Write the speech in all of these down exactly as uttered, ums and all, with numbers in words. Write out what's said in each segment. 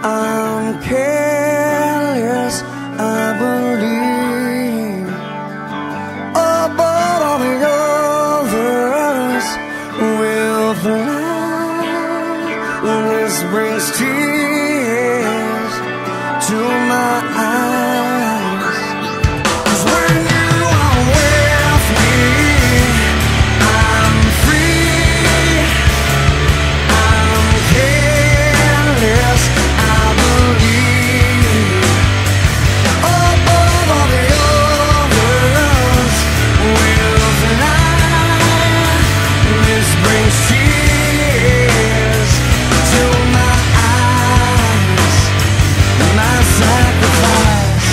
I'm careless, I believe. Oh, but all the others will fly. This brings tears to my eyes. 'Cause when you are with me, I'm free. I'm careless, I believe. Above all the others will fly. This brings tears to my eyes. My sacrifice,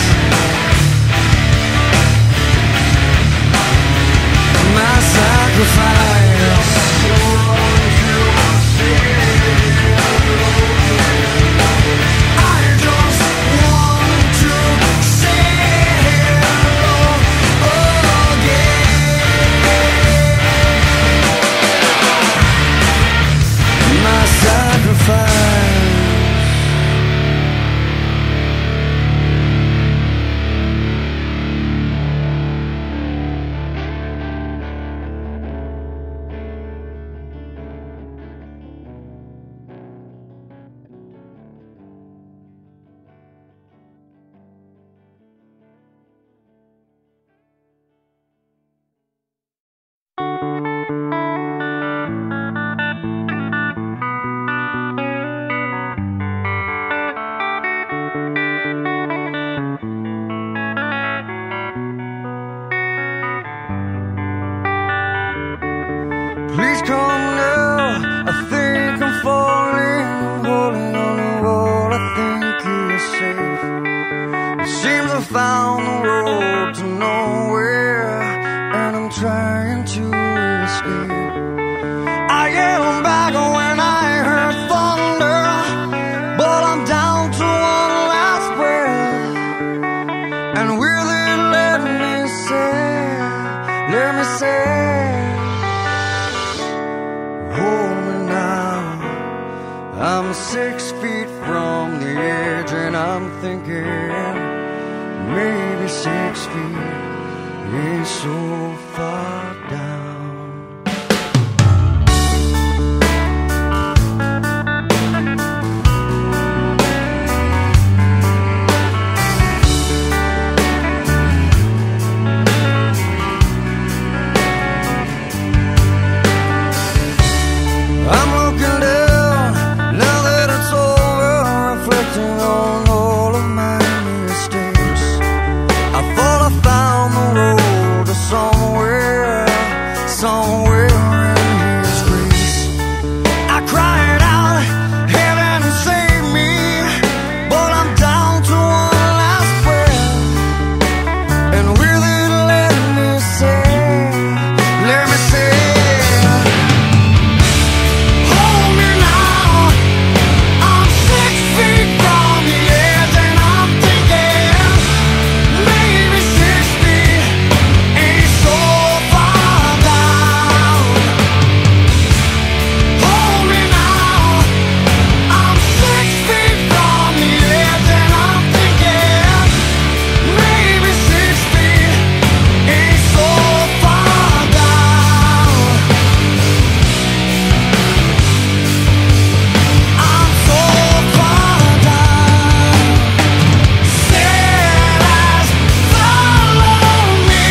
my sacrifice. I just want to say hello again. My sacrifice. Please come now, I think I'm falling. Holding on to what I think is safe. It seems I found the road to nowhere, and I'm trying to escape. I am back when I heard thunder, but I'm down to one last breath. And will it let me say, let me say, hold me now. I'm six feet from the edge, and I'm thinking maybe six feet ain't so far down. I'm looking down, now that it's over, reflecting on all of my mistakes. I thought I found the road to somewhere, somewhere in His grace. I cried out, heaven save me, but I'm down to one last breath. And will it let me say, let me say, hold me now. I'm six feet from the edge, and I'm thinking maybe six feet ain't so far down. Hold me now. I'm six feet from the edge, and I'm thinking maybe six feet ain't so far down. I'm so far down. Said as follow me,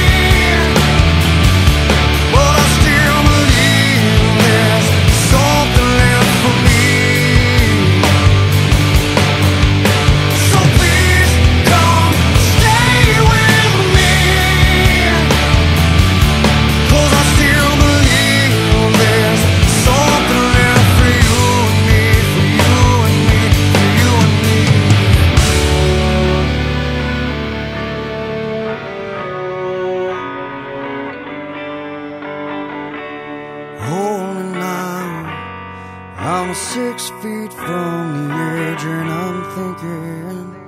but I still believe there's something left for me. So please come stay with me, 'cause I still believe there's something left for you and me, for you and me, for you and me. Hold me now. I'm six feet from the edge, and I'm thinking